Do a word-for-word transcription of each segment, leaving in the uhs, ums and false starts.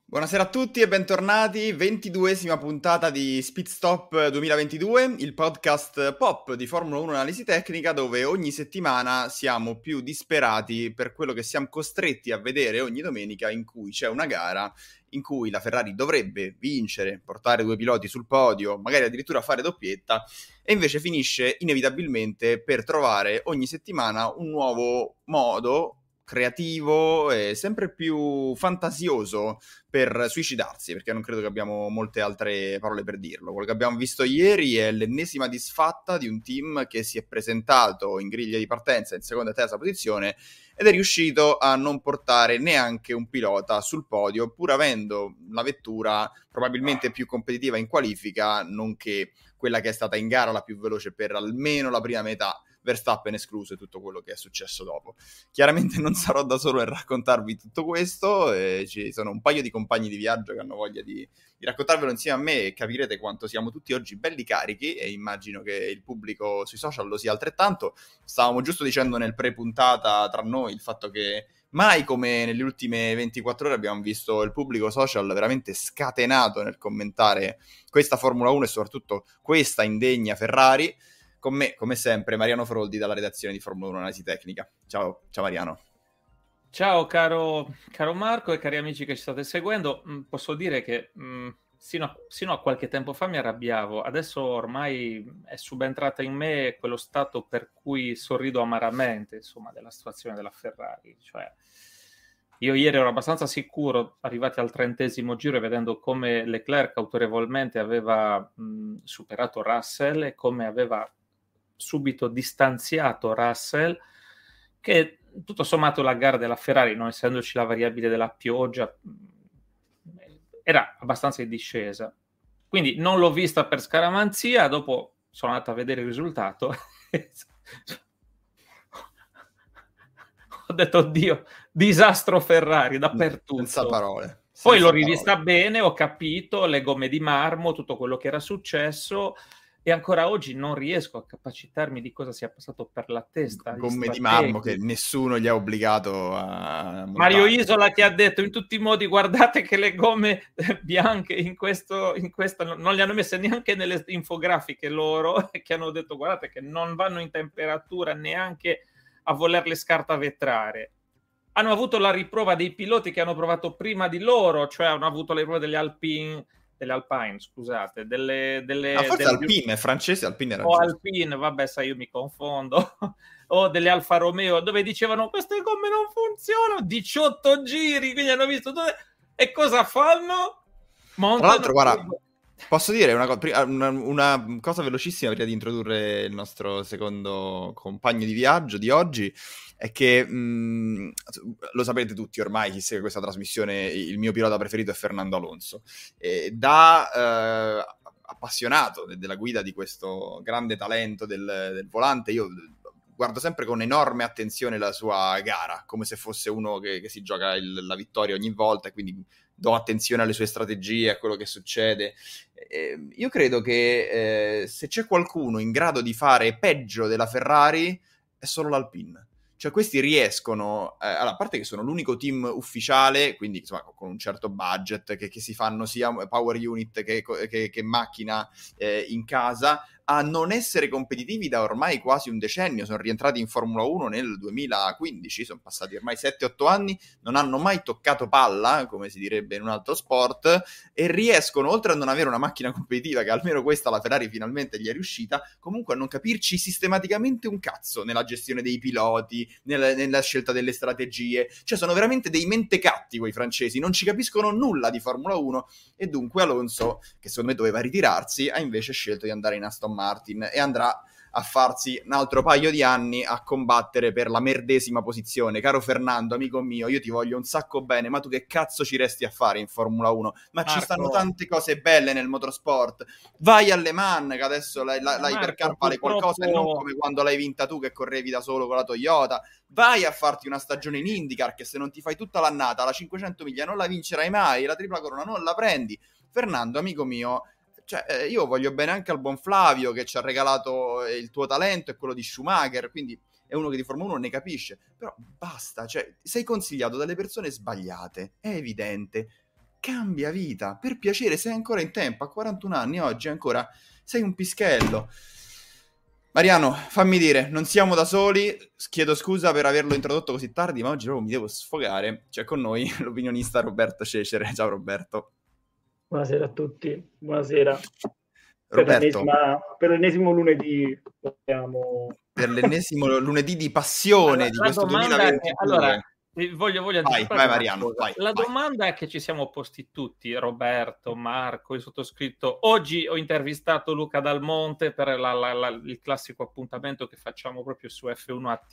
Buonasera a tutti e bentornati, ventiduesima puntata di Speed Stop duemilaventidue, il podcast pop di Formula uno Analisi Tecnica, dove ogni settimana siamo più disperati per quello che siamo costretti a vedere ogni domenica, in cui c'è una gara in cui la Ferrari dovrebbe vincere, portare due piloti sul podio, magari addirittura fare doppietta, e invece finisce inevitabilmente per trovare ogni settimana un nuovo modo creativo e sempre più fantasioso per suicidarsi, perché non credo che abbiamo molte altre parole per dirlo. Quello che abbiamo visto ieri è l'ennesima disfatta di un team che si è presentato in griglia di partenza in seconda e terza posizione ed è riuscito a non portare neanche un pilota sul podio, pur avendo la vettura probabilmente più competitiva in qualifica, nonché quella che è stata in gara la più veloce per almeno la prima metà, Verstappen escluso, e tutto quello che è successo dopo. Chiaramente non sarò da solo a raccontarvi tutto questo, eh, ci sono un paio di compagni di viaggio che hanno voglia di, di raccontarvelo insieme a me e capirete quanto siamo tutti oggi belli carichi, e immagino che il pubblico sui social lo sia altrettanto. Stavamo giusto dicendo nel pre-puntata tra noi il fatto che mai come nelle ultime ventiquattro ore abbiamo visto il pubblico social veramente scatenato nel commentare questa Formula uno e soprattutto questa indegna Ferrari. Con me, come sempre, Mariano Froldi dalla redazione di Formula uno Analisi Tecnica. Ciao, ciao Mariano. Ciao caro, caro Marco e cari amici che ci state seguendo. Mm, posso dire che mm, sino, a, sino a qualche tempo fa mi arrabbiavo, adesso ormai è subentrata in me quello stato per cui sorrido amaramente, insomma, della situazione della Ferrari. Cioè, io ieri ero abbastanza sicuro, arrivati al trentesimo giro e vedendo come Leclerc autorevolmente aveva mh, superato Russell e come aveva subito distanziato Russell, che tutto sommato la gara della Ferrari, non essendoci la variabile della pioggia, era abbastanza in discesa. Quindi non l'ho vista per scaramanzia, dopo sono andato a vedere il risultato. Ho detto, oddio, disastro Ferrari dappertutto. Senza parole. Senza Poi l'ho rivista parole. bene, ho capito, le gomme di marmo, tutto quello che era successo, e ancora oggi non riesco a capacitarmi di cosa sia passato per la testa. Gomme di marmo che nessuno gli ha obbligato a montare. Mario Isola che ha detto in tutti i modi: guardate che le gomme bianche in questo, in questa non le hanno messe neanche nelle infografiche loro, che hanno detto guardate che non vanno in temperatura neanche a volerle scartavetrare. Hanno avuto la riprova dei piloti che hanno provato prima di loro, cioè hanno avuto le riprove delle Alpine, delle Alpine, scusate, delle... delle ah, forse delle... Alpine, è francese, Alpine era o giusto. Alpine, vabbè, sai, io mi confondo, o delle Alfa Romeo, dove dicevano queste gomme non funzionano, diciotto giri, quindi hanno visto dove... e cosa fanno? Montano. Tra l'altro, guarda, posso dire una, co- una, una cosa velocissima prima di introdurre il nostro secondo compagno di viaggio di oggi, è che mh, lo sapete tutti ormai, chi segue questa trasmissione, il mio pilota preferito è Fernando Alonso. E da eh, appassionato de- della guida di questo grande talento del, del volante, io guardo sempre con enorme attenzione la sua gara, come se fosse uno che, che si gioca il, la vittoria ogni volta, e quindi do attenzione alle sue strategie, a quello che succede. Eh, io credo che eh, se c'è qualcuno in grado di fare peggio della Ferrari è solo l'Alpine. Cioè questi riescono, eh, allora, a parte che sono l'unico team ufficiale, quindi insomma con un certo budget, che, che si fanno sia power unit che, che, che macchina eh, in casa, a non essere competitivi da ormai quasi un decennio. Sono rientrati in Formula uno nel duemilaquindici, sono passati ormai sette otto anni, non hanno mai toccato palla, come si direbbe in un altro sport, e riescono, oltre a non avere una macchina competitiva, che almeno questa la Ferrari finalmente gli è riuscita, comunque a non capirci sistematicamente un cazzo nella gestione dei piloti, nella, nella scelta delle strategie. Cioè sono veramente dei mentecatti quei francesi, non ci capiscono nulla di Formula uno, e dunque Alonso, che secondo me doveva ritirarsi, ha invece scelto di andare in Aston Martin e andrà a farsi un altro paio di anni a combattere per la merdesima posizione. Caro Fernando, amico mio, io ti voglio un sacco bene, ma tu che cazzo ci resti a fare in Formula uno? Ma Marco, ci stanno tante cose belle nel motorsport. Vai alle Man, che adesso la, la, la Hypercar vale qualcosa, e non come quando l'hai vinta tu che correvi da solo con la Toyota. Vai a farti una stagione in IndyCar, che se non ti fai tutta l'annata, la cinquecento miglia non la vincerai mai, la tripla corona non la prendi. Fernando, amico mio, cioè, eh, io voglio bene anche al buon Flavio, che ci ha regalato eh, il tuo talento e quello di Schumacher, quindi è uno che di Formula uno ne capisce, però basta, cioè, sei consigliato dalle persone sbagliate, è evidente. cambia vita, per piacere, sei ancora in tempo, a quarantuno anni oggi ancora sei un pischello. Mariano, fammi dire, non siamo da soli, chiedo scusa per averlo introdotto così tardi, ma oggi proprio mi devo sfogare. C'è con noi l'opinionista Roberto Cecere. Ciao Roberto. Buonasera a tutti, buonasera. Roberto, per l'ennesimo lunedì abbiamo... per l'ennesimo lunedì di passione la, di la questo duemilaventidue. Che, allora, voglio, voglio vai, vai Mariano, vai, la vai. domanda è che ci siamo posti tutti, Roberto, Marco, il sottoscritto. Oggi ho intervistato Luca Dal Monte per la, la, la, il classico appuntamento che facciamo proprio su F uno A T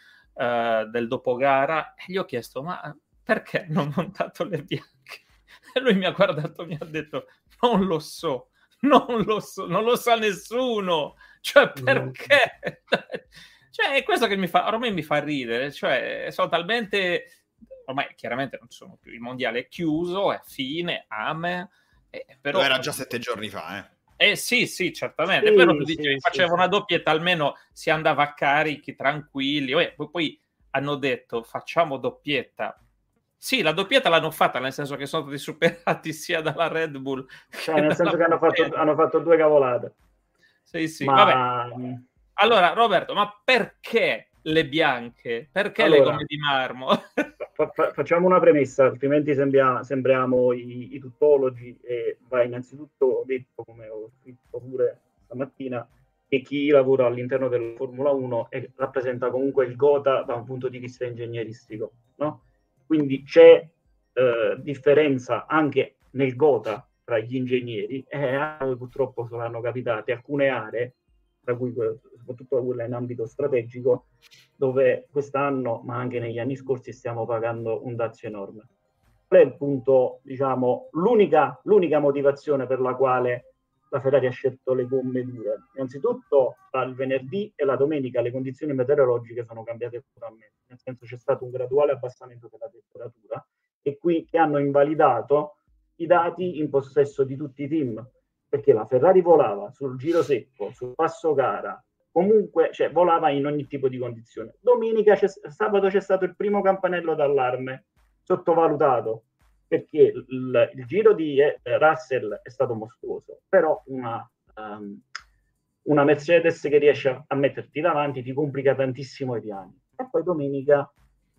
eh, del dopogara, e gli ho chiesto, ma perché non ho montato le bianche? E lui mi ha guardato e mi ha detto, non lo so, non lo so, non lo sa nessuno, cioè perché? Cioè è questo che mi fa, ormai mi fa ridere, cioè sono talmente, ormai chiaramente non sono più, il mondiale è chiuso, è fine, ame, eh, però... Era già sette giorni fa, eh. Eh sì, sì, certamente, sì, però tu sì, dicevi, sì, faceva sì. una doppietta, almeno si andava a carichi, tranquilli, eh, poi, poi hanno detto facciamo doppietta. Sì, la doppietta l'hanno fatta, nel senso che sono stati superati sia dalla Red Bull cioè, che nel senso che hanno fatto, hanno fatto due cavolate. Sì, sì, ma... vabbè. Allora, Roberto, ma perché le bianche? Perché allora, le gomme di marmo? fa, fa, facciamo una premessa, altrimenti sembria, sembriamo i, i tuttologi, e va innanzitutto detto, come ho scritto pure stamattina, che chi lavora all'interno della Formula uno è, rappresenta comunque il gotha da un punto di vista ingegneristico, no? Quindi c'è eh, differenza anche nel gotha tra gli ingegneri, e purtroppo saranno capitate alcune aree, tra cui soprattutto quella in ambito strategico, dove quest'anno, ma anche negli anni scorsi, stiamo pagando un dazio enorme. Qual è il punto, diciamo, l'unica, l'unica motivazione per la quale la Ferrari ha scelto le gomme dure? Innanzitutto, tra il venerdì e la domenica le condizioni meteorologiche sono cambiate totalmente, nel senso c'è stato un graduale abbassamento della temperatura, e qui che hanno invalidato i dati in possesso di tutti i team, perché la Ferrari volava sul giro secco, sul passo gara, comunque, cioè, volava in ogni tipo di condizione. Domenica, c'è, sabato c'è stato il primo campanello d'allarme, sottovalutato, perché il, il giro di eh, Russell è stato mostruoso, però una, um, una Mercedes che riesce a, a metterti davanti ti complica tantissimo i piani. E poi domenica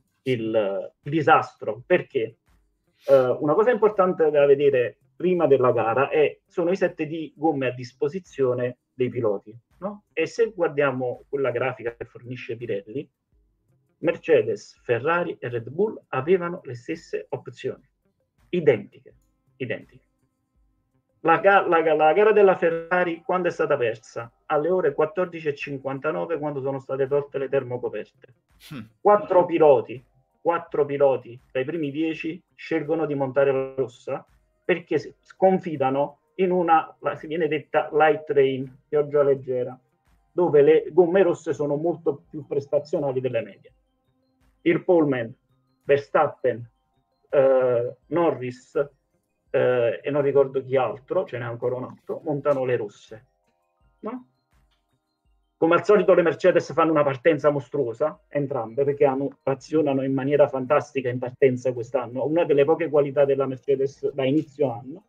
il, il disastro, perché uh, una cosa importante da vedere prima della gara è, sono i sette di gomme a disposizione dei piloti, no? E se guardiamo quella grafica che fornisce Pirelli, Mercedes, Ferrari e Red Bull avevano le stesse opzioni, identiche, identiche. La, la, la gara della Ferrari quando è stata persa? Alle ore quattordici e cinquantanove, quando sono state tolte le termocoperte. Quattro piloti, quattro piloti tra i primi dieci scelgono di montare la rossa, perché confidano in una, si viene detta light rain, pioggia leggera, dove le gomme rosse sono molto più prestazionali delle medie. Il poleman, Verstappen, eh, Norris eh, e non ricordo chi altro, ce n'è ancora un altro, montano le rosse, no? Come al solito le Mercedes fanno una partenza mostruosa, entrambe, perché hanno, azionano in maniera fantastica in partenza quest'anno, una delle poche qualità della Mercedes da inizio anno.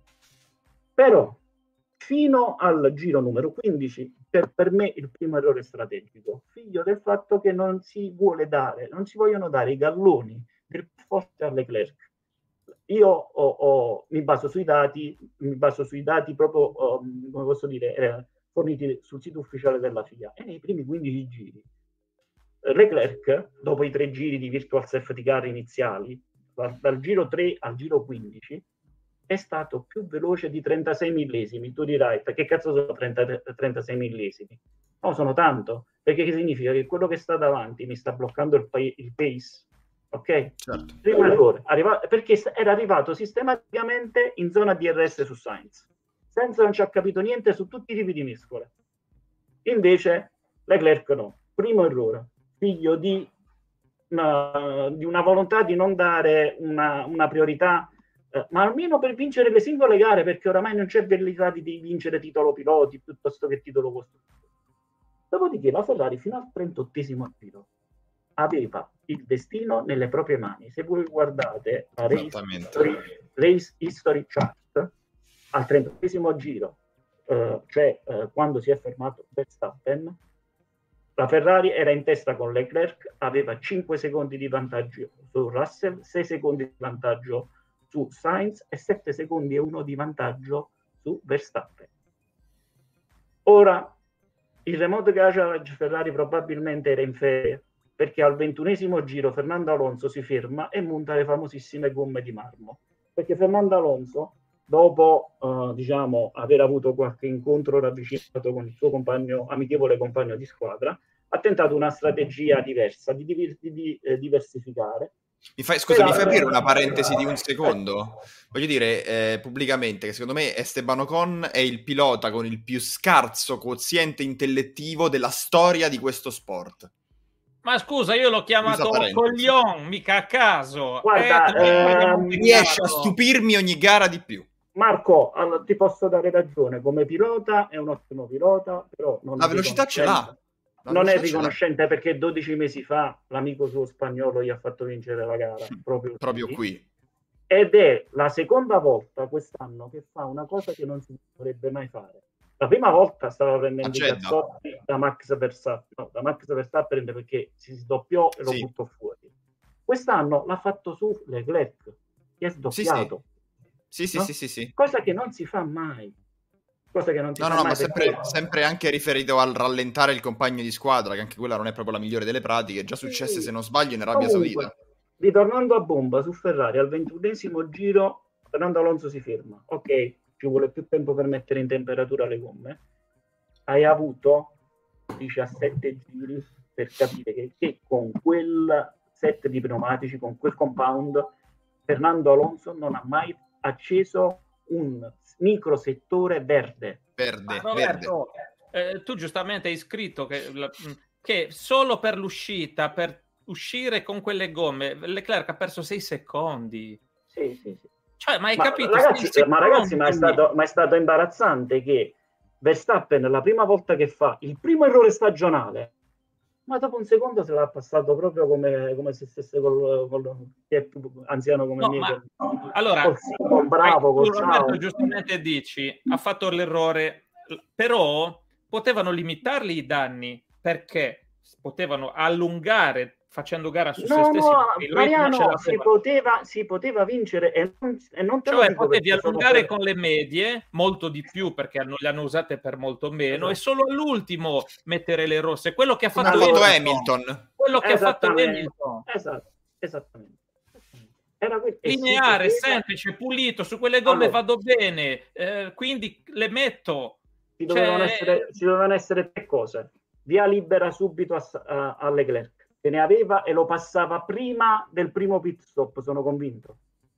Però fino al giro numero quindici, per, per me il primo errore strategico, figlio del fatto che non si vuole dare, non si vogliono dare i galloni del forte a Leclerc. Io ho, ho, mi baso sui dati, mi baso sui dati proprio, um, come posso dire, eh, forniti sul sito ufficiale della F I A, e nei primi quindici giri Leclerc, dopo i tre giri di virtual safety car iniziali, dal, dal giro tre al giro quindici, è stato più veloce di trentasei millesimi. Tu dirai, che cazzo sono trenta, trentasei millesimi? No, sono tanto, perché che significa che quello che sta davanti mi sta bloccando il, il pace, ok? Certo. Primo errore, arriva, perché era arrivato sistematicamente in zona D R S su Sainz. Sainz non ci ha capito niente su tutti i tipi di mescole. Invece Leclerc no. Primo errore, figlio di una, di una volontà di non dare una, una priorità, eh, ma almeno per vincere le singole gare, perché oramai non c'è velleità di, di vincere titolo piloti piuttosto che titolo costruttori. Dopodiché la Ferrari fino al trentottesimo giro aveva il destino nelle proprie mani. Se voi guardate la race, race history chart al trentunesimo giro, eh, cioè eh, quando si è fermato Verstappen, la Ferrari era in testa con Leclerc, aveva cinque secondi di vantaggio su Russell, sei secondi di vantaggio su Sainz e sette secondi e uno di vantaggio su Verstappen. Ora, il remote garage Ferrari probabilmente era in ferie, perché al ventunesimo giro Fernando Alonso si ferma e monta le famosissime gomme di marmo, perché Fernando Alonso, dopo eh, diciamo aver avuto qualche incontro ravvicinato con il suo compagno, amichevole compagno di squadra, ha tentato una strategia diversa di, di, di eh, diversificare. Mi fai, scusa, mi fai aprire una parentesi di un secondo? Voglio dire eh, pubblicamente che secondo me Esteban Ocon è il pilota con il più scarso quoziente intellettivo della storia di questo sport. Ma scusa, io l'ho chiamato coglion, mica a caso. Guarda, eh, ehm, riesce a stupirmi ogni gara di più. Marco, allora, ti posso dare ragione, come pilota è un ottimo pilota, però non la velocità ce l'ha. La non è riconoscente perché dodici mesi fa l'amico suo spagnolo gli ha fatto vincere la gara proprio, proprio qui. Ed è la seconda volta quest'anno che fa una cosa che non si dovrebbe mai fare. La prima volta stava prendendo i cazzotti da Max Verstappen, no, da Max Verstappen perché si sdoppiò e lo sì. buttò fuori. Quest'anno l'ha fatto su Leclerc, che è sdoppiato. Sì, sì, no? sì, sì, sì. Cosa che non si fa mai. Cosa che non si no, fa no, mai ma sempre, perché... sempre anche riferito al rallentare il compagno di squadra, che anche quella non è proprio la migliore delle pratiche, è già successe, sì. se non sbaglio, in Arabia Comunque, Saudita. Ritornando a bomba su Ferrari, al ventunesimo giro Fernando Alonso si ferma. Ok, ci vuole più tempo per mettere in temperatura le gomme. Hai avuto diciassette giri per capire che, che con quel set di pneumatici, con quel compound, Fernando Alonso non ha mai acceso un microsettore verde. Verde, Roberto, verde. Eh, tu giustamente hai scritto che, che solo per l'uscita, per uscire con quelle gomme, Leclerc ha perso sei secondi. Sì, sì, sì. Cioè, ma hai ma, capito? Ragazzi, ma ragazzi, ma è stato, ma è stato imbarazzante che Verstappen la prima volta che fa il primo errore stagionale, ma dopo un secondo se l'ha passato proprio come, come se stesse col, col che è più anziano come no, me. Ma, col, allora, col, col bravo, col Roberto giustamente dici, ha fatto l'errore, però potevano limitarli i danni perché potevano allungare facendo gara su no, se stessi. No, Mariano, si poteva, si poteva vincere e non, e non te cioè, lo dico potevi allungare per... con le medie molto di più perché hanno, le hanno usate per molto meno, esatto. E solo all'ultimo mettere le rosse. Quello che ha fatto, fatto Hamilton. Hamilton. Quello che ha fatto Hamilton. Esatto, esattamente. Era quel... Lineare, poteva... semplice, pulito, su quelle gomme allora, vado bene, eh, quindi le metto. Ci dovevano, cioè... essere, ci dovevano essere tre cose. Via libera subito a, a, a Leclerc. Se ne aveva e lo passava prima del primo pit stop, sono convinto.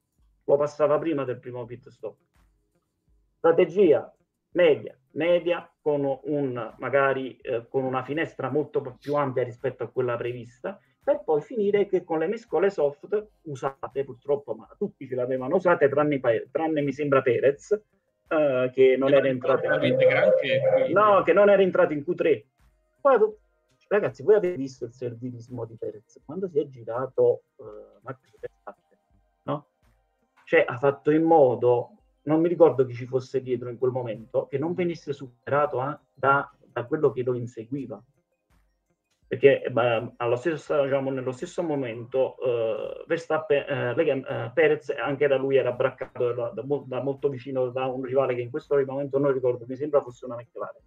Lo passava prima del primo pit stop. Strategia media, media con un magari eh, con una finestra molto più ampia rispetto a quella prevista, per poi finire che con le mescole soft usate purtroppo, ma tutti ce l'avevano usate, tranne, tranne mi sembra Perez, eh, che non era entrato in... no, che non era entrato in Q tre. Poi ragazzi, voi avete visto il servilismo di Perez quando si è girato uh, Max Verstappen, no? Cioè ha fatto in modo, non mi ricordo chi ci fosse dietro in quel momento, che non venisse superato eh, da, da quello che lo inseguiva, perché eh, allo stesso, diciamo, nello stesso momento uh, Verstappen, uh, uh, Perez anche da lui era braccato da, da, da molto vicino da un rivale che in questo momento non ricordo, mi sembra fosse una McLaren.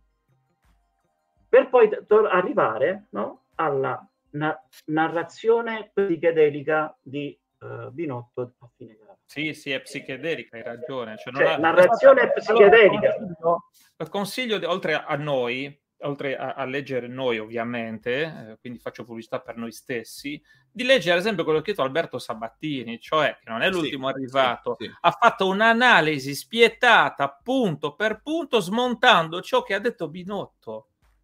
Per poi tor- arrivare no, alla na- narrazione psichedelica di uh, Binotto a fine gara. Sì, sì, è psichedelica, hai ragione. Cioè, non cioè, ha... narrazione allora, psichedelica. Allora, consiglio, consiglio di, oltre a noi, oltre a, a leggere noi ovviamente, eh, quindi faccio pubblicità per noi stessi, di leggere ad esempio quello che ha scritto Alberto Sabattini, cioè che non è l'ultimo sì, arrivato, sì, sì. Ha fatto un'analisi spietata punto per punto smontando ciò che ha detto Binotto.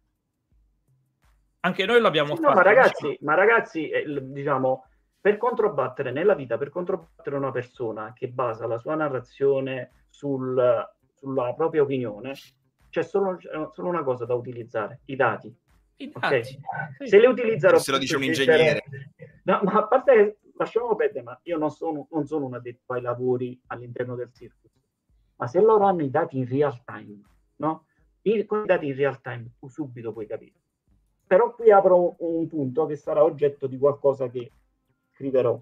Anche noi l'abbiamo sì, fatto. No, ma ragazzi, ma ragazzi eh, diciamo, per controbattere nella vita, per controbattere una persona che basa la sua narrazione sul, sulla propria opinione, c'è solo, solo una cosa da utilizzare, i dati. I dati. Okay? Sì. Se le utilizzano... Se lo dice un ingegnere. No, ma a parte lasciamo perdere, ma io non sono, non sono un addetto ai lavori all'interno del circus, ma se loro hanno i dati in real time, no? I, con i dati in real time tu subito puoi capire. Però qui apro un punto che sarà oggetto di qualcosa che scriverò.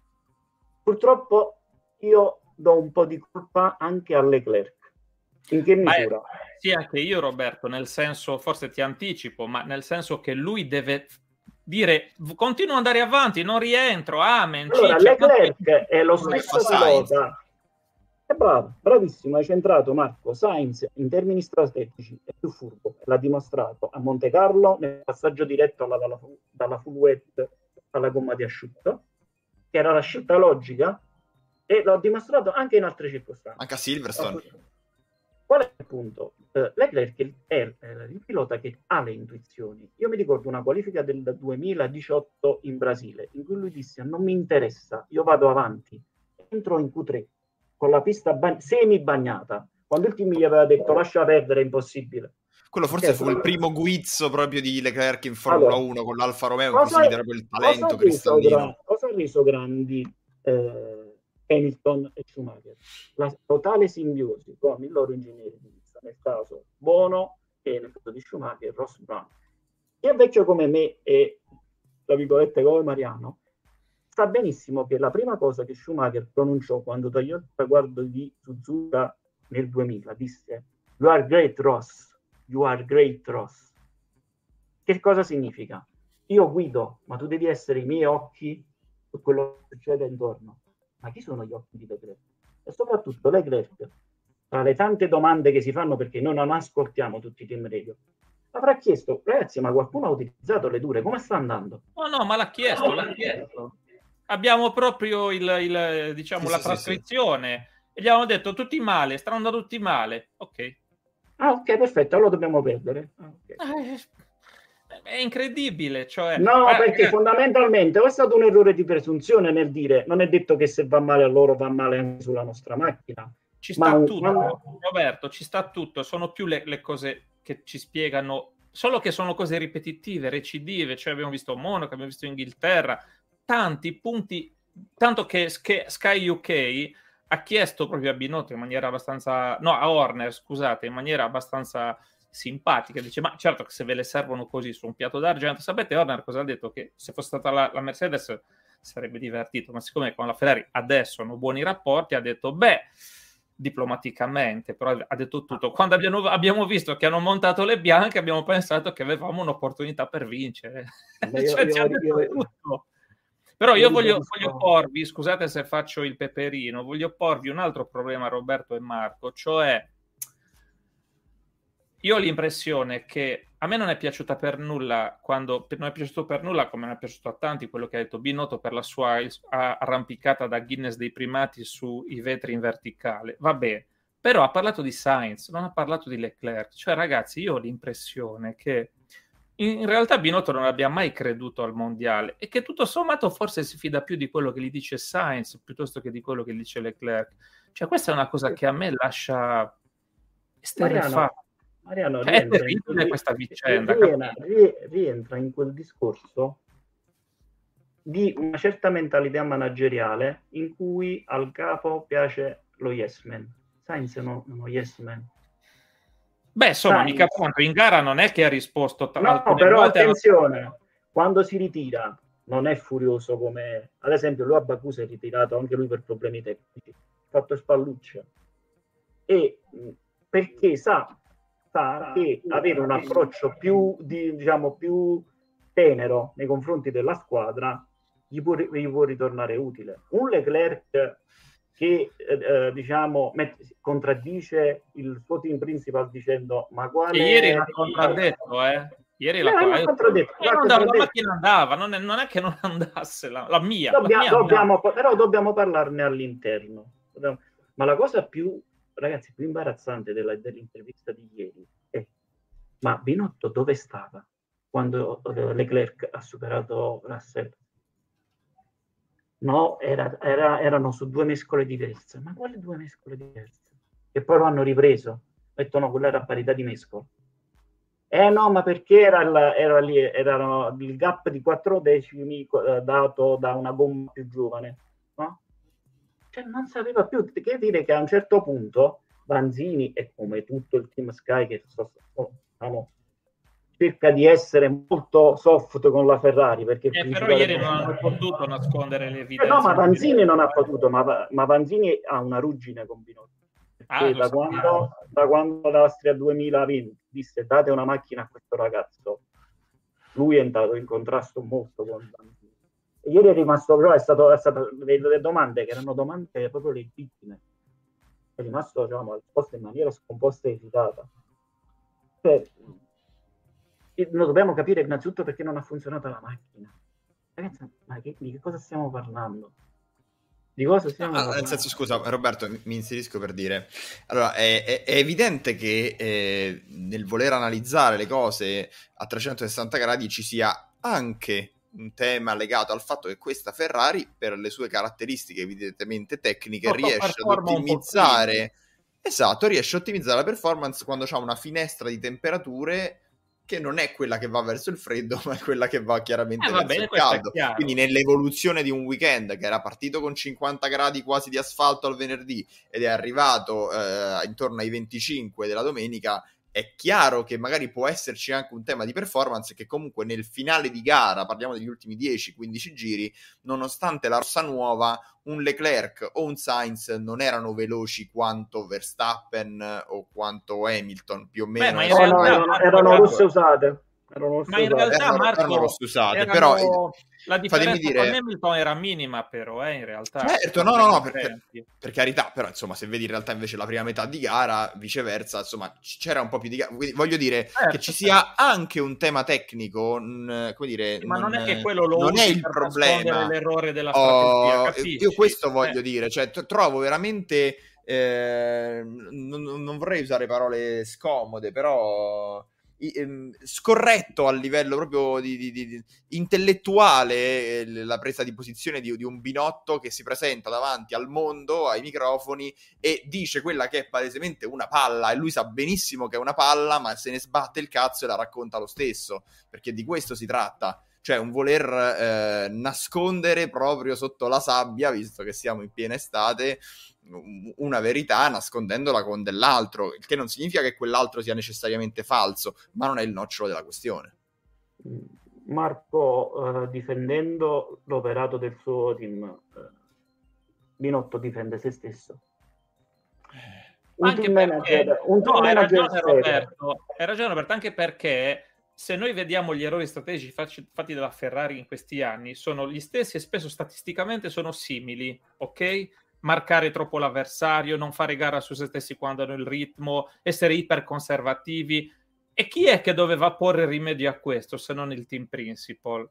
Purtroppo io do un po' di colpa anche a Leclerc. In che misura? Ma è, sì, anche io, Roberto, nel senso, forse ti anticipo, ma nel senso che lui deve dire continuo ad andare avanti, non rientro, amen. Allora, ciccia, Leclerc tanto... è lo stesso pilota. È bravo, bravissimo, hai centrato Marco. Sainz in termini strategici è più furbo, l'ha dimostrato a Monte Carlo nel passaggio diretto alla, dalla, dalla full wet alla gomma di asciutto, che era la scelta logica, e l'ho dimostrato anche in altre circostanze. Anche a Silverstone. Qual è il punto? Uh, Leclerc è, è il pilota che ha le intuizioni. Io mi ricordo una qualifica del duemiladiciotto in Brasile, in cui lui disse: non mi interessa, io vado avanti, entro in Q tre con la pista bag- semi-bagnata, quando il team gli aveva detto lascia perdere, è impossibile. Quello forse Che fu allora... il primo guizzo proprio di Leclerc in Formula allora, uno con l'Alfa Romeo, in cosa, cui si vede proprio il talento cristallino. Gra- cosa ha reso grandi eh, Hamilton e Schumacher? La totale simbiosi con il loro ingegnere di pista, nel caso Bono e nel caso di Schumacher Ross Brown. Chi è vecchio come me e, tra virgolette, come Mariano, sa benissimo che la prima cosa che Schumacher pronunciò quando tagliò il traguardo di Suzuka nel duemila disse: "You are great, Ross. You are great, Ross." Che cosa significa? Io guido, ma tu devi essere i miei occhi su quello che succede intorno. Ma chi sono gli occhi di Leclerc? E soprattutto Leclerc, tra le tante domande che si fanno, perché noi non ascoltiamo tutti i team radio, avrà chiesto: ragazzi, ma qualcuno ha utilizzato le dure? Come sta andando? No, no, ma l'ha chiesto, l'ha chiesto. Abbiamo proprio il, il diciamo, sì, la sì, trascrizione sì, sì. E gli hanno detto tutti male, stanno andando tutti male. Ok. Ah, ok, perfetto, allora dobbiamo perdere. Ah, okay. È incredibile, cioè... No, eh, perché eh, fondamentalmente è stato un errore di presunzione nel dire non è detto che se va male a loro va male anche sulla nostra macchina. Ci sta ma tutto, quando... Roberto, ci sta tutto, sono più le, le cose che ci spiegano, solo che sono cose ripetitive, recidive, cioè abbiamo visto Monaco, abbiamo visto Inghilterra, tanti punti, tanto che Sky U K ha chiesto proprio a Binotto in maniera abbastanza, no, a Horner, scusate, in maniera abbastanza simpatica, dice: ma certo che se ve le servono così su un piatto d'argento, sapete Horner cosa ha detto? Che se fosse stata la, la Mercedes sarebbe divertito, ma siccome con la Ferrari adesso hanno buoni rapporti, ha detto beh, diplomaticamente, però ha detto tutto. Quando abbiamo, abbiamo visto che hanno montato le bianche, abbiamo pensato che avevamo un'opportunità per vincere. Io, cioè, io, io, io, tutto. Però io, io voglio, voglio porvi, scusate se faccio il peperino, voglio porvi un altro problema, Roberto e Marco, cioè io ho l'impressione che a me non è piaciuta per nulla, quando non è piaciuto per nulla, come non è piaciuto a tanti, quello che ha detto Binotto per la sua arrampicata da Guinness dei primati sui vetri in verticale. Va bene, però ha parlato di Sainz, non ha parlato di Leclerc. Cioè, ragazzi, io ho l'impressione che in realtà Binotto non abbia mai creduto al mondiale e che tutto sommato forse si fida più di quello che gli dice Sainz piuttosto che di quello che gli dice Leclerc. Cioè, questa è una cosa che a me lascia esterrefatto. Mariano, è terribile in, questa vicenda. Rientra, rientra in quel discorso di una certa mentalità manageriale in cui al capo piace lo yes man. Sainz è uno, uno yes man. Beh, insomma, Sainz... mica tanto. In gara non è che ha risposto t- no, però attenzione, alla... quando si ritira non è furioso come... Ad esempio, lui a Baku si è ritirato anche lui per problemi tecnici. Ha fatto spallucce. E perché sa... che avere un approccio più, di, diciamo, più tenero nei confronti della squadra gli può, gli può ritornare utile. Un Leclerc che eh, diciamo met- contraddice il suo team principal dicendo ma quale... E ieri l'ha contraddetto, eh? Ieri l'ha eh, contraddetto. L'ha andava, la macchina andava, non è, non è che non andasse la, la mia. Dobbia, la mia dobbiamo, però dobbiamo parlarne all'interno. Dobbiamo... Ma la cosa più... ragazzi, più imbarazzante della, dell'intervista di ieri è: ma Binotto dove stava quando uh, Leclerc ha superato Russell? No, era, era, erano su due mescole diverse. Ma quali due mescole diverse? E poi lo hanno ripreso, detto no, quella era parità di mescole. Eh no, ma perché era, il, era lì, era il gap di quattro decimi eh, dato da una gomma più giovane, no? Cioè non sapeva più, che dire che a un certo punto Vanzini, e come tutto il team Sky che so, so, no, cerca di essere molto soft con la Ferrari, perché eh, però ieri non hanno potuto nascondere l'evidenza. Eh no, ma Vanzini non ha potuto, ma, ma Vanzini ha una ruggine con Binotto. Ah, da, quando, da quando l'Austria duemilaventi disse date una macchina a questo ragazzo, lui è entrato in contrasto molto con Vanzini. E ieri è rimasto, però è stato, è stato le, le domande che erano domande proprio legittime, è rimasto, diciamo, risposto in maniera scomposta e esitata. Cioè, noi dobbiamo capire innanzitutto perché non ha funzionato la macchina. Ragazzi, ma che, di che cosa stiamo parlando? Di cosa stiamo ah, nel senso, scusa Roberto, mi inserisco per dire, allora è, è, è evidente che eh, nel voler analizzare le cose a trecentosessanta gradi ci sia anche un tema legato al fatto che questa Ferrari, per le sue caratteristiche evidentemente tecniche, no, riesce ad ottimizzare esatto, riesce a ottimizzare la performance quando c'ha una finestra di temperature che non è quella che va verso il freddo, ma è quella che va chiaramente eh, verso bene, il caldo. Quindi nell'evoluzione di un weekend che era partito con cinquanta gradi quasi di asfalto al venerdì ed è arrivato eh, intorno ai venticinque della domenica, è chiaro che magari può esserci anche un tema di performance che comunque nel finale di gara, parliamo degli ultimi dieci quindici giri, nonostante la rossa nuova, un Leclerc o un Sainz non erano veloci quanto Verstappen o quanto Hamilton, più o meno. Beh, ma in realtà, no, erano, erano rosse usate. Erano ma in realtà, erano, Marco, erano rosse usate, erano... però la differenza dire... con Hamilton era minima, però, eh, in realtà. Certo, no, no, no, per, per, per carità, però, insomma, se vedi in realtà invece la prima metà di gara, viceversa, insomma, c'era un po' più di gara. Voglio dire certo, che ci sia anche un tema tecnico, mh, come dire... Sì, ma non, non è che quello lo non è il per problema. L'errore della strategia, oh, capisci? Io questo voglio eh. dire, cioè, t- trovo veramente... Eh, non, non vorrei usare parole scomode, però... scorretto a livello proprio di, di, di intellettuale eh, la presa di posizione di, di un Binotto che si presenta davanti al mondo, ai microfoni e dice quella che è palesemente una palla e lui sa benissimo che è una palla, ma se ne sbatte il cazzo e la racconta lo stesso, perché di questo si tratta, cioè un voler eh, nascondere proprio sotto la sabbia, visto che siamo in piena estate, una verità nascondendola con dell'altro, il che non significa che quell'altro sia necessariamente falso, ma non è il nocciolo della questione. Marco, eh, difendendo l'operato del suo team, eh, Binotto difende se stesso. Un anche team perché, manager, un team no, hai ragione Roberto, hai ragione Roberto, anche perché se noi vediamo gli errori strategici fatti dalla Ferrari in questi anni, sono gli stessi e spesso statisticamente sono simili, ok? Marcare troppo l'avversario, non fare gara su se stessi quando hanno il ritmo, essere iperconservativi. E chi è che doveva porre rimedio a questo se non il team principal?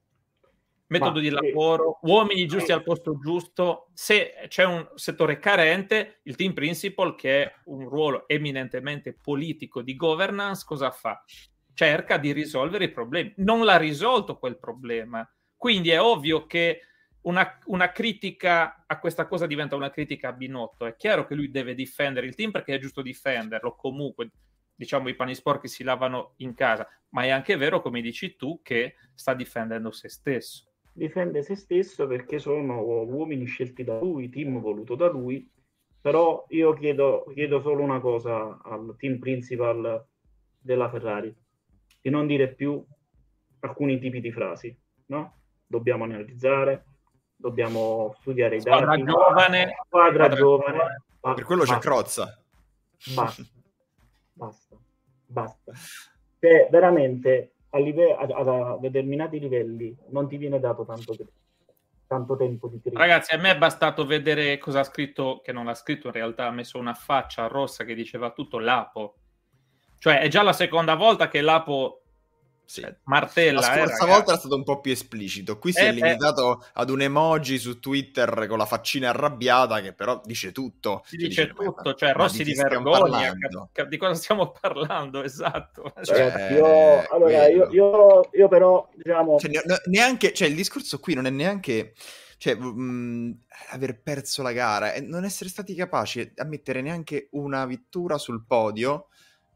Metodo Ma, di lavoro, sì. uomini giusti sì. al posto giusto. Se c'è un settore carente, il team principal, che è un ruolo eminentemente politico di governance, cosa fa? Cerca di risolvere i problemi. Non l'ha risolto quel problema. Quindi è ovvio che Una, una critica a questa cosa diventa una critica a Binotto. È chiaro che lui deve difendere il team perché è giusto difenderlo, comunque diciamo i panni sporchi si lavano in casa, ma è anche vero, come dici tu, che sta difendendo se stesso. Difende se stesso perché sono uomini scelti da lui, team voluto da lui, però io chiedo, chiedo solo una cosa al team principal della Ferrari, di non dire più alcuni tipi di frasi, no? Dobbiamo analizzare, dobbiamo studiare i squadra dati. Giovane, squadra, squadra giovane. Ba- per quello basta. C'è Crozza. Basta, basta, basta. Cioè, veramente a, live- a, a, a determinati livelli non ti viene dato tanto, tanto tempo di critica. Ragazzi, a me è bastato vedere cosa ha scritto, che non ha scritto in realtà, ha messo una faccia rossa che diceva tutto Lapo. Cioè, è già la seconda volta che Lapo Sì. martella. La scorsa eh, volta era stato un po' più esplicito. Qui si eh, è limitato eh. ad un emoji su Twitter con la faccina arrabbiata che però dice tutto. Si dice dice, tutto, ma, cioè ma Rossi di, di vergogna. Ca- di cosa stiamo parlando? Esatto. Cioè, io, allora, io, io, io però diciamo cioè, neanche, cioè il discorso qui non è neanche cioè mh, aver perso la gara e non essere stati capaci a mettere neanche una vittura sul podio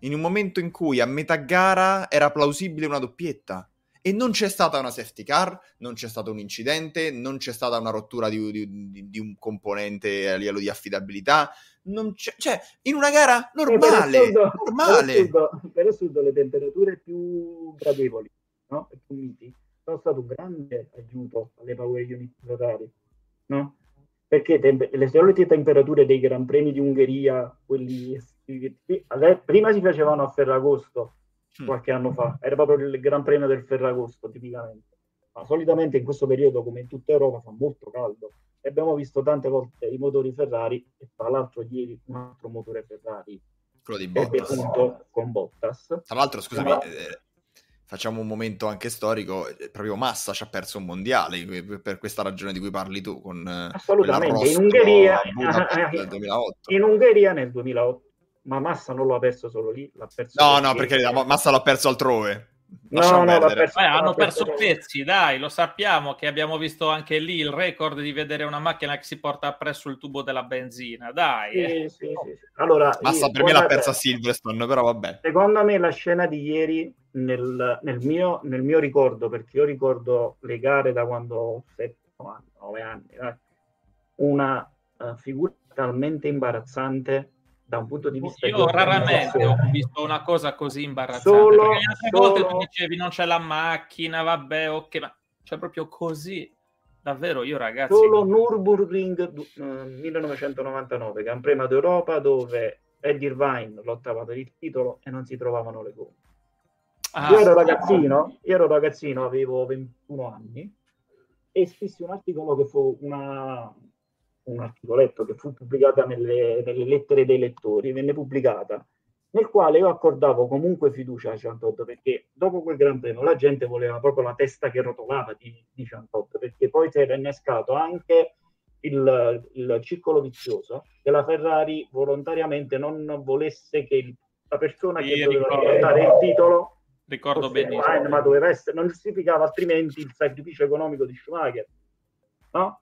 in un momento in cui a metà gara era plausibile una doppietta. E non c'è stata una safety car, non c'è stato un incidente, non c'è stata una rottura di, di, di un componente a livello di affidabilità. Non c'è, cioè, in una gara normale, eh, per assurdo, normale. Per assurdo, per assurdo le temperature più gradevoli, no? E più miti, sono stato un grande aiuto alle power unit Ferrari, no? Perché te- le solite temperature dei Gran Premi di Ungheria, quelli prima si facevano a Ferragosto, qualche anno fa, era proprio il Gran Premio del Ferragosto tipicamente, ma solitamente in questo periodo, come in tutta Europa, fa molto caldo e abbiamo visto tante volte i motori Ferrari, e tra l'altro ieri un altro motore Ferrari, quello di Bottas, punto, con Bottas. Tra l'altro, scusami, ma... eh, facciamo un momento anche storico, proprio Massa ci ha perso un mondiale per questa ragione di cui parli tu, con assolutamente, in Ungheria, nel duemilaotto. In Ungheria nel duemilaotto. Ma Massa non lo ha perso solo lì, l'ha perso no, no, perché la, Massa l'ha perso altrove. No, no, l'ha perso, eh, hanno perso pezzi, dai, lo sappiamo che abbiamo visto anche lì il record di vedere una macchina che si porta appresso il tubo della benzina, dai. Sì, eh. sì, sì, sì. Allora, Massa io, per me l'ha persa a Silverstone, però vabbè. Secondo me la scena di ieri, nel, nel, mio, nel mio ricordo, perché io ricordo le gare da quando ho sette, nove anni, eh, una uh, figura talmente imbarazzante da un punto di vista io di raramente ho visto una cosa così imbarazzante, solo, perché le altre solo... volte tu dicevi non c'è la macchina, vabbè, ok, ma c'è proprio così, davvero. Io ragazzi, solo Nürburgring uh, millenovecentonovantanove, Gran Premio d'Europa, dove Eddie Irvine lottava per il titolo e non si trovavano le gomme. Ah, io ero ragazzino, io ero ragazzino, avevo ventuno anni e scrissi un articolo che fu una un articoletto che fu pubblicata nelle, nelle lettere dei lettori, venne pubblicata, nel quale io accordavo comunque fiducia a Ciantotto, perché dopo quel Gran Premio la gente voleva proprio la testa che rotolava di, di Ciantotto, perché poi si era innescato anche il, il circolo vizioso che la Ferrari volontariamente non volesse che il, la persona sì, che doveva ricordo. portare il titolo ricordo benissimo, ma doveva essere, non giustificava altrimenti il sacrificio economico di Schumacher, no?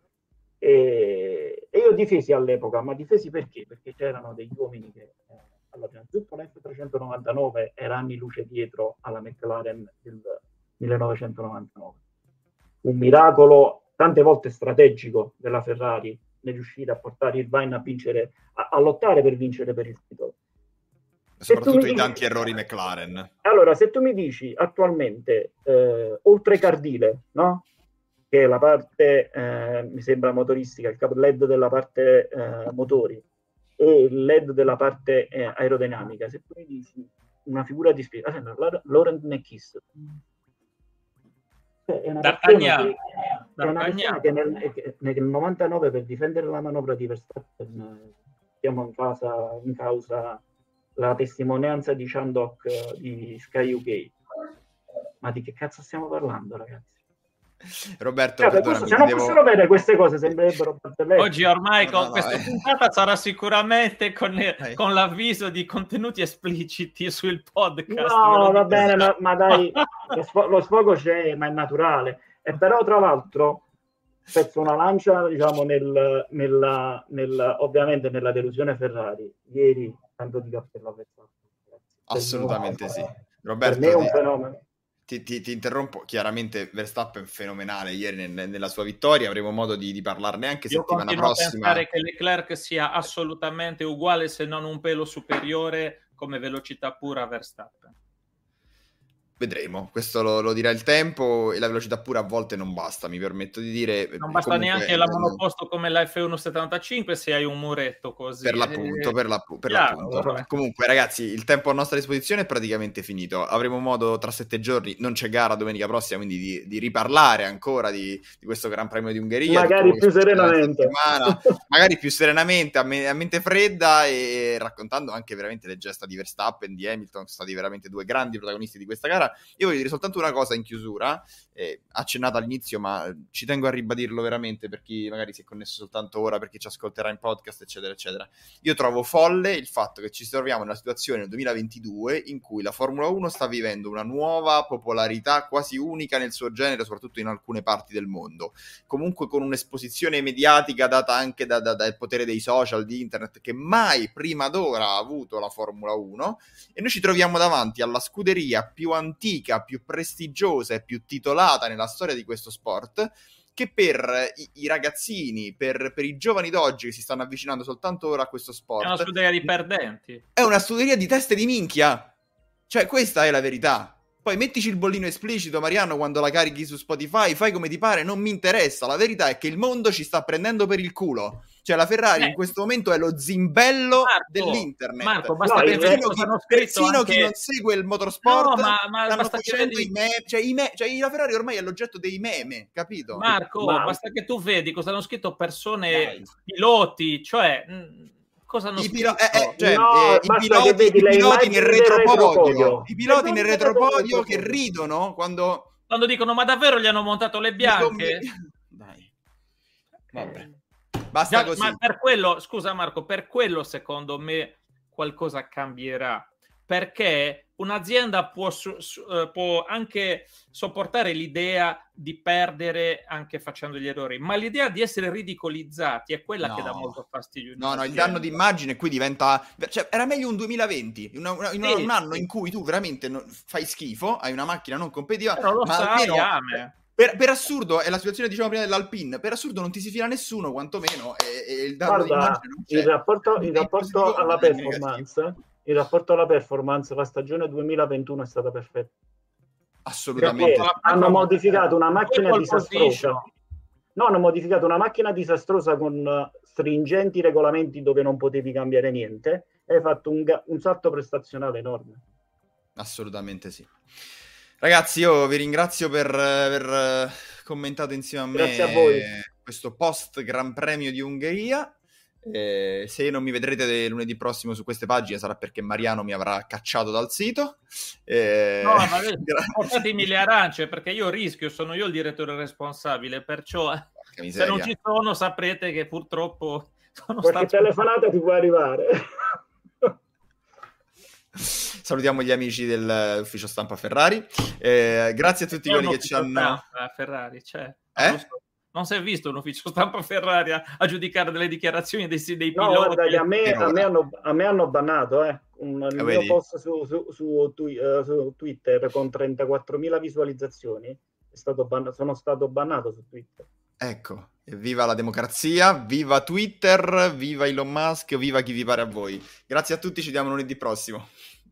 E, e io difesi all'epoca, ma difesi perché? Perché c'erano degli uomini che eh, allora, innanzitutto l'F trecentonovantanove era anni luce dietro alla McLaren del millenovecentonovantanove, un miracolo tante volte strategico della Ferrari nel riuscire a portare Irvine a vincere, a, a lottare per vincere per il titolo. Soprattutto i tanti errori McLaren. Allora, se tu mi dici attualmente eh, oltre Cardile, no? Che è la parte, eh, mi sembra motoristica, il capo L E D della parte eh, motori e il L E D della parte eh, aerodinamica, se tu mi dici una figura di spesa, sembra Laurent Mekies. Cioè, è una persona che, è una persona che nel, che nel novantanove per difendere la manovra di Verstappen siamo in, casa, in causa la testimonianza di Chandok di Sky U K. Ma di che cazzo stiamo parlando, ragazzi? Roberto, cioè, questo, se non devo... fossero vere queste cose sembrerebbero oggi ormai no, con no, questa no, puntata eh. sarà sicuramente con, eh. con l'avviso di contenuti espliciti sul podcast. No, va bene, ma, ma dai, lo, sfo- lo sfogo c'è, ma è naturale. E però tra l'altro spezzo una lancia, diciamo, nel, nella, nel, ovviamente nella delusione Ferrari. Ieri tanto di cappello a Verstappen. Assolutamente sì. Roberto, per me è un fenomeno. Ti, ti, ti interrompo, chiaramente Verstappen fenomenale ieri nel, nella sua vittoria, avremo modo di, di parlarne anche Io settimana prossima. Io continuo a pensare che Leclerc sia assolutamente uguale, se non un pelo superiore come velocità pura a Verstappen. Vedremo, questo lo, lo dirà il tempo, e la velocità pura a volte non basta, mi permetto di dire. Non basta comunque, neanche la monoposto come la F uno settantacinque se hai un muretto così. Per l'appunto, per, la, per Chiaro, l'appunto. Vabbè. Comunque ragazzi, il tempo a nostra disposizione è praticamente finito, avremo modo tra sette giorni, non c'è gara domenica prossima, quindi di, di riparlare ancora di, di questo Gran Premio di Ungheria. Magari più serenamente. Magari più serenamente, a, me, a mente fredda, e raccontando anche veramente le gesta di Verstappen, di Hamilton, sono stati veramente due grandi protagonisti di questa gara. gara. Io voglio dire soltanto una cosa in chiusura, eh, accennata all'inizio, ma ci tengo a ribadirlo veramente per chi magari si è connesso soltanto ora, per chi ci ascolterà in podcast, eccetera, eccetera. Io trovo folle il fatto che ci troviamo in una situazione nel duemilaventidue in cui la Formula uno sta vivendo una nuova popolarità quasi unica nel suo genere, soprattutto in alcune parti del mondo. Comunque con un'esposizione mediatica data anche da, da, dal potere dei social, di internet, che mai prima d'ora ha avuto la Formula uno, e noi ci troviamo davanti alla scuderia più antica, più prestigiosa e più titolata nella storia di questo sport, che per i, i ragazzini, per, per i giovani d'oggi che si stanno avvicinando soltanto ora a questo sport, è una scuderia di perdenti, è una scuderia di teste di minchia, cioè questa è la verità. Poi mettici il bollino esplicito, Mariano, quando la carichi su Spotify, fai come ti pare, non mi interessa. La verità è che il mondo ci sta prendendo per il culo. Cioè la Ferrari eh. in questo momento è lo zimbello Marco, dell'internet. Marco, basta no, che persino, chi, persino anche... chi non segue il motorsport no, ma, ma stanno basta facendo vedi... i meme. Cioè, i me... cioè la Ferrari ormai è l'oggetto dei meme, capito? Marco, ma... basta che tu vedi cosa hanno scritto persone, Dai. piloti, cioè... Mh, cosa hanno I, scritto? pilo- eh, eh, cioè, no, eh, i piloti, vedi, i piloti nel retropodio, retropodio. i piloti nel retropodio che ridono quando... quando dicono ma davvero gli hanno montato le bianche? Dai. Vabbè. Basta Già, così. ma per quello, scusa Marco, per quello secondo me qualcosa cambierà, perché un'azienda può, su, su, uh, può anche sopportare l'idea di perdere anche facendo gli errori, ma l'idea di essere ridicolizzati è quella no. che dà molto fastidio. No, no, il danno d'immagine qui diventa... Cioè, era meglio un duemilaventi, una, una, sì, un anno sì. in cui tu veramente non, fai schifo, hai una macchina non competitiva, però lo ma sai, almeno... ame. Per, per assurdo, è la situazione diciamo prima dell'Alpine, per assurdo non ti si fila nessuno, quantomeno, e, e il danno d'immagine non c'è. Il rapporto, il rapporto alla performance, il rapporto alla performance, la stagione duemilaventuno è stata perfetta. Assolutamente. Perché hanno modificato una macchina disastrosa. No, hanno modificato una macchina disastrosa con stringenti regolamenti dove non potevi cambiare niente e hai fatto un, un salto prestazionale enorme. Assolutamente sì. Ragazzi, io vi ringrazio per aver commentato insieme a me Grazie a voi. questo post Gran Premio di Ungheria. Eh, se non mi vedrete lunedì prossimo su queste pagine sarà perché Mariano mi avrà cacciato dal sito. Eh, no, ma portatemi le arance perché io rischio, sono io il direttore responsabile, perciò se non ci sono saprete che purtroppo sono qualche stato... telefonata ti può arrivare. Salutiamo gli amici dell'ufficio stampa Ferrari. Eh, grazie a tutti quelli che ci hanno... Ferrari, cioè, eh? non, so, non si è visto un ufficio stampa Ferrari a, a giudicare delle dichiarazioni dei, dei no, piloti. Guarda, a, me, a, me hanno, a me hanno bannato eh. Un, il eh, mio vedi? post su, su, su, twi, uh, su Twitter con trentaquattromila visualizzazioni è stato ban- sono stato bannato su Twitter. Ecco, viva la democrazia, viva Twitter, viva Elon Musk, viva chi vi pare a voi. Grazie a tutti, ci vediamo lunedì prossimo.